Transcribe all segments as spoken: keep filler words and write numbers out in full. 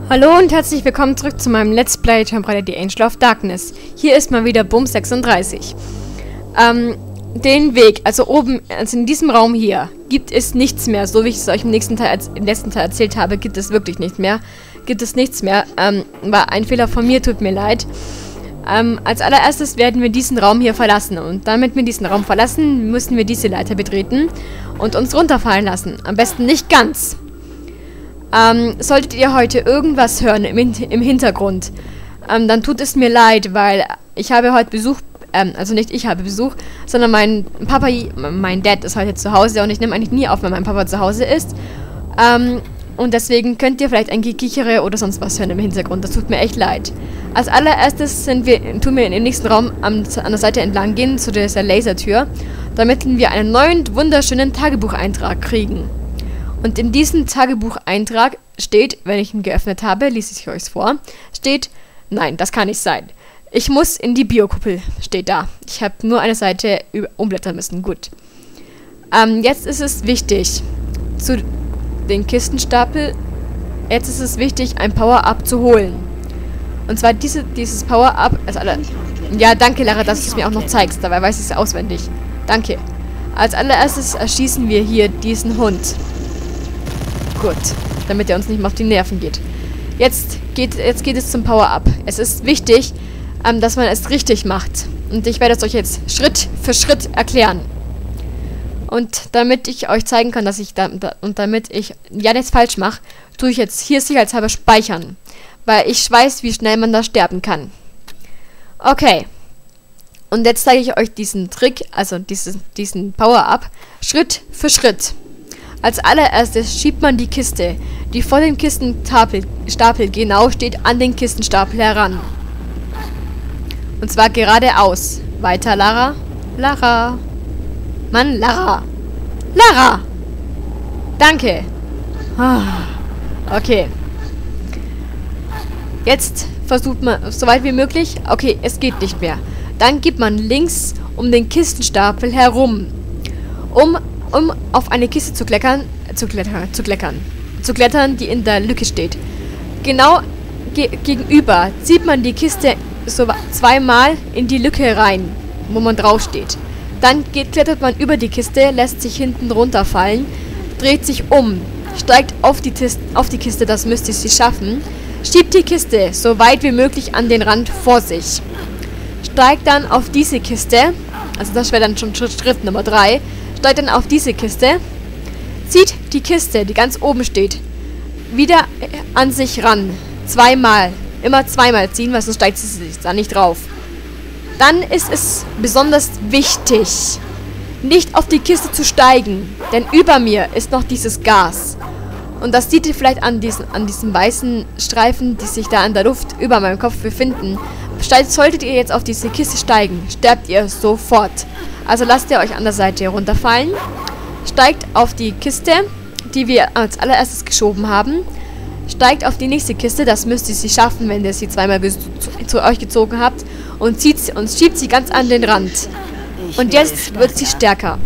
Hallo und herzlich willkommen zurück zu meinem Let's Play Tomb Raider The Angel of Darkness. Hier ist mal wieder Bums sechsunddreißig. Ähm, den Weg, also oben, also in diesem Raum hier, gibt es nichts mehr. So wie ich es euch im nächsten Teil, im letzten Teil erzählt habe, gibt es wirklich nicht mehr. Gibt es nichts mehr. Ähm, war ein Fehler von mir, tut mir leid. Ähm, als allererstes werden wir diesen Raum hier verlassen. Und damit wir diesen Raum verlassen, müssen wir diese Leiter betreten und uns runterfallen lassen. Am besten nicht ganz. Ähm, solltet ihr heute irgendwas hören im, im Hintergrund, ähm, dann tut es mir leid, weil ich habe heute Besuch, ähm, also nicht ich habe Besuch, sondern mein Papa, mein Dad ist heute zu Hause und ich nehme eigentlich nie auf, wenn mein Papa zu Hause ist. Ähm, und deswegen könnt ihr vielleicht ein Gekichere oder sonst was hören im Hintergrund, das tut mir echt leid. Als allererstes sind wir, tun wir in den nächsten Raum am, an der Seite entlang gehen, zu dieser Lasertür, damit wir einen neuen, wunderschönen Tagebucheintrag kriegen. Und in diesem Tagebucheintrag steht, wenn ich ihn geöffnet habe, lese ich euch vor, steht, nein, das kann nicht sein. Ich muss in die Biokuppel, steht da. Ich habe nur eine Seite umblättern müssen, gut. Ähm, jetzt ist es wichtig, zu den Kistenstapel, jetzt ist es wichtig, ein Power-Up zu holen. Und zwar diese, dieses Power-Up, also alle, ja, danke Lara, dass du es mir auch noch zeigst, dabei weiß ich es auswendig. Danke. Als allererstes erschießen wir hier diesen Hund. Gut, damit er uns nicht mehr auf die Nerven geht. Jetzt geht, jetzt geht es zum Power-Up. Es ist wichtig, ähm, dass man es richtig macht. Und ich werde es euch jetzt Schritt für Schritt erklären. Und damit ich euch zeigen kann, dass ich da, da und damit ich ja nichts falsch mache, tue ich jetzt hier sicherheitshalber speichern. Weil ich weiß, wie schnell man da sterben kann. Okay. Und jetzt zeige ich euch diesen Trick, also diesen, diesen Power-Up, Schritt für Schritt. Als allererstes schiebt man die Kiste, die vor dem Kistenstapel Stapel genau steht, an den Kistenstapel heran. Und zwar geradeaus. Weiter, Lara. Lara. Mann, Lara. Lara! Danke. Okay. Jetzt versucht man, so weit wie möglich. Okay, es geht nicht mehr. Dann gibt man links um den Kistenstapel herum. Um um auf eine Kiste zu klettern, zu klettern, zu klettern, zu klettern, die in der Lücke steht. Genau ge gegenüber zieht man die Kiste so zweimal in die Lücke rein, wo man drauf steht. Dann geht, klettert man über die Kiste, lässt sich hinten runterfallen, dreht sich um, steigt auf die, auf die Kiste, das müsst ihr sie schaffen, schiebt die Kiste so weit wie möglich an den Rand vor sich, steigt dann auf diese Kiste, also das wäre dann schon Schritt Nummer drei, steigt dann auf diese Kiste, zieht die Kiste, die ganz oben steht, wieder an sich ran. Zweimal. Immer zweimal ziehen, weil sonst steigt sie da nicht drauf. Dann ist es besonders wichtig, nicht auf die Kiste zu steigen, denn über mir ist noch dieses Gas. Und das seht ihr vielleicht an diesen, an diesen weißen Streifen, die sich da in der Luft über meinem Kopf befinden. Solltet ihr jetzt auf diese Kiste steigen, sterbt ihr sofort. Also lasst ihr euch an der Seite runterfallen, steigt auf die Kiste, die wir als allererstes geschoben haben, steigt auf die nächste Kiste, das müsst ihr sie schaffen, wenn ihr sie zweimal bis zu, zu euch gezogen habt, und, zieht, und schiebt sie ganz an den Rand. Und jetzt wird sie stärker.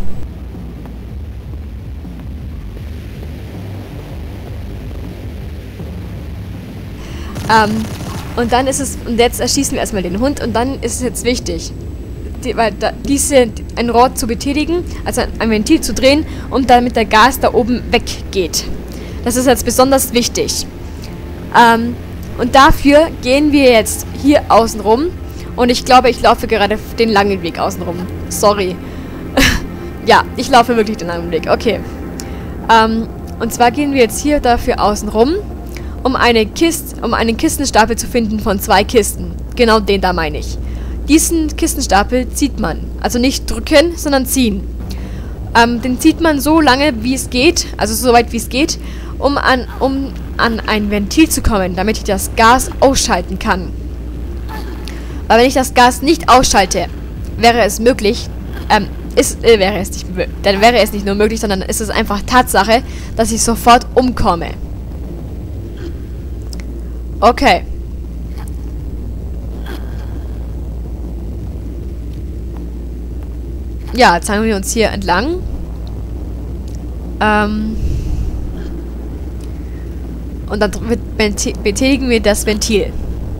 Ähm, und dann ist es, und jetzt erschießen wir erstmal den Hund, und dann ist es jetzt wichtig, Die, weil da, diese, ein Rohr zu betätigen, also ein Ventil zu drehen, und damit der Gas da oben weggeht. Das ist jetzt besonders wichtig. Ähm, und dafür gehen wir jetzt hier außen rum. Und ich glaube, ich laufe gerade den langen Weg außen rum. Sorry. Ja, ich laufe wirklich den langen Weg. Okay. Ähm, und zwar gehen wir jetzt hier dafür außen rum, um, eine Kiste, um einen Kistenstapel zu finden von zwei Kisten. Genau den da meine ich. Diesen Kistenstapel zieht man. Also nicht drücken, sondern ziehen. Ähm, den zieht man so lange, wie es geht, also so weit, wie es geht, um an, um an ein Ventil zu kommen, damit ich das Gas ausschalten kann. Weil wenn ich das Gas nicht ausschalte, wäre es möglich, ähm, ist, äh, wäre es nicht, dann wäre es nicht nur möglich, sondern ist es einfach Tatsache, dass ich sofort umkomme. Okay. Ja, jetzt hangeln wir uns hier entlang. Ähm. und dann betätigen wir das Ventil.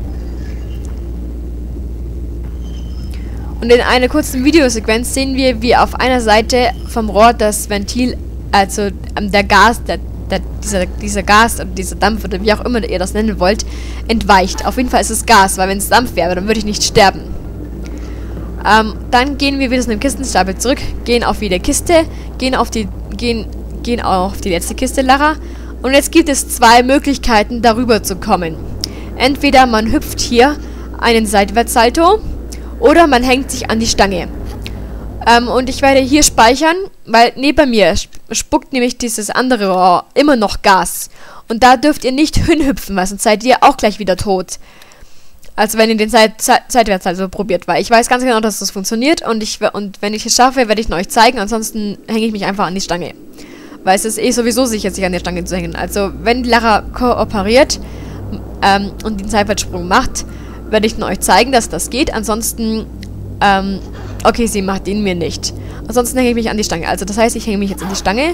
Und in einer kurzen Videosequenz sehen wir, wie auf einer Seite vom Rohr das Ventil, also ähm, der Gas, der, der, dieser, dieser Gas oder dieser Dampf oder wie auch immer ihr das nennen wollt, entweicht. Auf jeden Fall ist es Gas, weil wenn es Dampf wäre, dann würde ich nicht sterben. Ähm, dann gehen wir wieder zu einem Kistenstapel zurück, gehen auf jede Kiste, gehen auf die, gehen, gehen auch auf die letzte Kiste, Lara. Und jetzt gibt es zwei Möglichkeiten, darüber zu kommen. Entweder man hüpft hier einen Seitwärtssalto oder man hängt sich an die Stange. Ähm, und ich werde hier speichern, weil neben mir spuckt nämlich dieses andere Rohr immer noch Gas. Und da dürft ihr nicht hinhüpfen, weil sonst seid ihr auch gleich wieder tot. Also wenn ihr den Seit Seit Seitwärtssalto probiert, weil ich weiß ganz genau, dass das funktioniert. Und, ich, und wenn ich es schaffe, werde ich ihn euch zeigen. Ansonsten hänge ich mich einfach an die Stange. Weil es ist eh sowieso sicher, sich an der Stange zu hängen. Also wenn Lara kooperiert ähm, und den Seitwärtssprung macht, werde ich euch zeigen, dass das geht. Ansonsten, ähm, okay, sie macht ihn mir nicht. Ansonsten hänge ich mich an die Stange. Also das heißt, ich hänge mich jetzt an die Stange.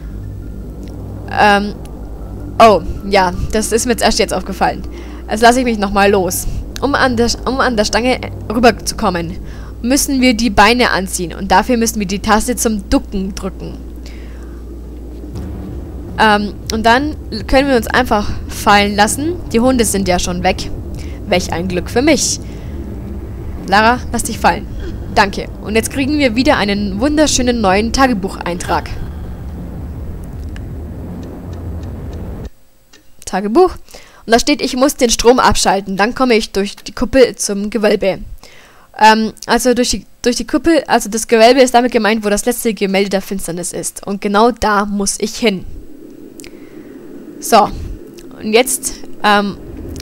Ähm, oh, ja, das ist mir jetzt erst jetzt aufgefallen. Also lasse ich mich nochmal los. Um an, der, um an der Stange rüberzukommen, müssen wir die Beine anziehen. Und dafür müssen wir die Taste zum Ducken drücken. Ähm, und dann können wir uns einfach fallen lassen. Die Hunde sind ja schon weg. Welch ein Glück für mich. Lara, lass dich fallen. Danke. Und jetzt kriegen wir wieder einen wunderschönen neuen Tagebucheintrag. Tagebuch. Und da steht, ich muss den Strom abschalten. Dann komme ich durch die Kuppel zum Gewölbe. Ähm, also durch die, durch die Kuppel, also das Gewölbe ist damit gemeint, wo das letzte Gemälde der Finsternis ist. Und genau da muss ich hin. So. Und jetzt, ähm,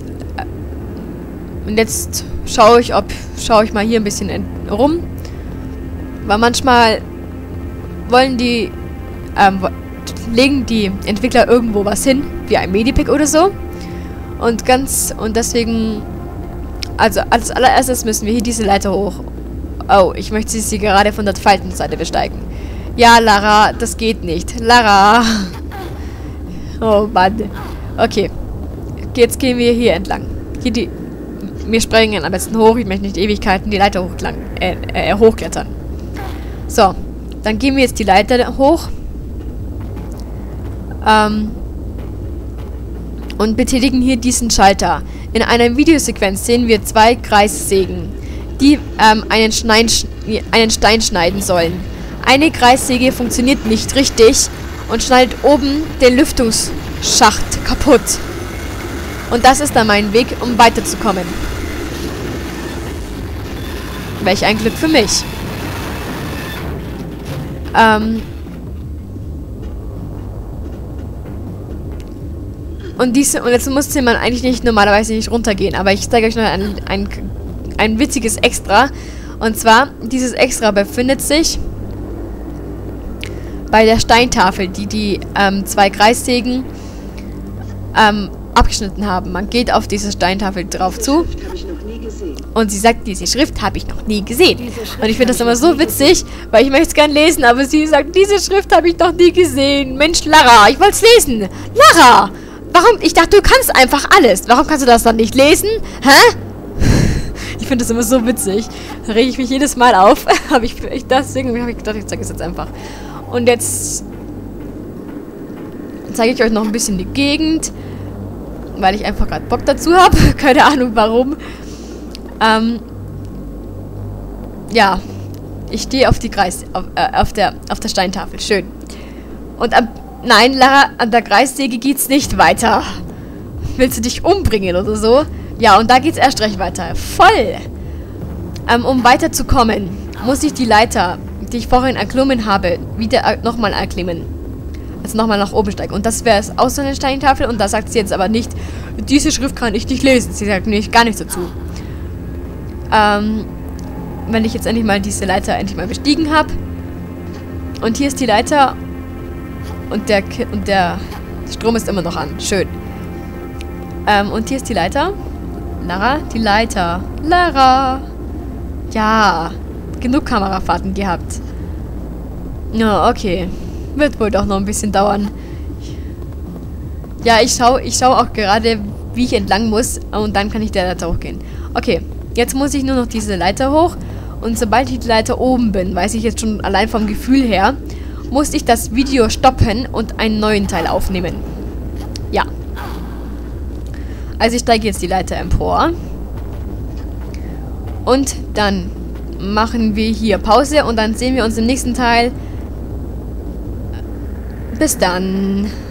und jetzt schaue ich, ob, schaue ich mal hier ein bisschen rum. Weil manchmal wollen die, ähm, legen die Entwickler irgendwo was hin, wie ein Medipack oder so. Und ganz, und deswegen, also als allererstes müssen wir hier diese Leiter hoch. Oh, ich möchte sie gerade von der Faltenseite besteigen. Ja, Lara, das geht nicht. Lara. Oh Mann. Okay. Jetzt gehen wir hier entlang. Hier die, wir springen am besten hoch. Ich möchte nicht Ewigkeiten die Leiter hochklang, äh, äh, hochklettern. So, dann gehen wir jetzt die Leiter hoch. Ähm... Und betätigen hier diesen Schalter. In einer Videosequenz sehen wir zwei Kreissägen, die ähm, einen, Schnein, einen Stein schneiden sollen. Eine Kreissäge funktioniert nicht richtig und schneidet oben den Lüftungsschacht kaputt. Und das ist dann mein Weg, um weiterzukommen. Welch ein Glück für mich. Ähm... Und, diese, und jetzt musste man eigentlich nicht normalerweise nicht runtergehen. Aber ich zeige euch noch ein, ein, ein witziges Extra. Und zwar, dieses Extra befindet sich bei der Steintafel, die die ähm, zwei Kreissägen ähm, abgeschnitten haben. Man geht auf diese Steintafel drauf zu. Und sie sagt, diese Schrift habe ich noch nie gesehen. Und ich finde das immer so witzig, weil ich möchte es gerne lesen. Aber sie sagt, diese Schrift habe ich noch nie gesehen. Mensch, Lara, ich wollte es lesen. Lara! Warum? Ich dachte, du kannst einfach alles. Warum kannst du das dann nicht lesen? Hä? Ich finde das immer so witzig. Da rege ich mich jedes Mal auf. Habe ich, ich deswegen habe ich gedacht, ich zeige es jetzt einfach. Und jetzt zeige ich euch noch ein bisschen die Gegend, weil ich einfach gerade Bock dazu habe. Keine Ahnung warum. Ähm, ja, ich stehe auf die Kreis, auf, äh, auf der, auf der Steintafel. Schön. Und am Nein, Lara, an der Kreissäge geht's nicht weiter. Willst du dich umbringen oder so? Ja, und da geht's erst recht weiter. Voll! Ähm, um weiterzukommen, muss ich die Leiter, die ich vorhin erklommen habe, wieder er nochmal erklimmen. Also nochmal nach oben steigen. Und das wäre es aus so einer Steintafel. Und da sagt sie jetzt aber nicht, diese Schrift kann ich nicht lesen. Sie sagt nämlich gar nichts dazu. Ähm, wenn ich jetzt endlich mal diese Leiter endlich mal bestiegen habe. Und hier ist die Leiter. Und der, Ki und der Strom ist immer noch an. Schön. Ähm, und hier ist die Leiter. Lara, die Leiter. Lara. Ja. Genug Kamerafahrten gehabt. Ja, okay. Wird wohl doch noch ein bisschen dauern. Ja, ich schaue ich schau auch gerade, wie ich entlang muss. Und dann kann ich der Leiter hochgehen. Okay, jetzt muss ich nur noch diese Leiter hoch. Und sobald ich die Leiter oben bin, weiß ich jetzt schon allein vom Gefühl her, muss ich das Video stoppen und einen neuen Teil aufnehmen. Ja. Also ich steige jetzt die Leiter empor. Und dann machen wir hier Pause und dann sehen wir uns im nächsten Teil. Bis dann.